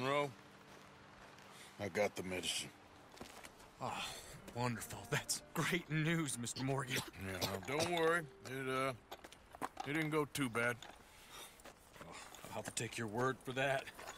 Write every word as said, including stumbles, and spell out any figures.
Monroe, I got the medicine. Oh, wonderful. That's great news, Mister Morgan. Yeah, no, don't worry. It, uh, it didn't go too bad. I'll have to take your word for that.